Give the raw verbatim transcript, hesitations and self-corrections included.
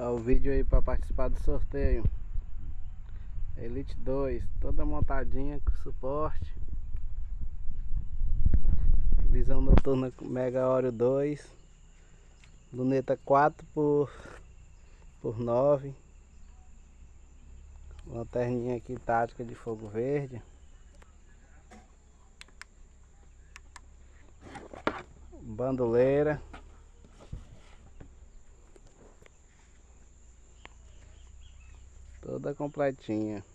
Ó, o vídeo aí para participar do sorteio. Elite dois, toda montadinha com suporte. Visão noturna Mega Oreo dois. Luneta quatro por nove. Lanterninha aqui tática de fogo verde. Bandoleira. Toda completinha.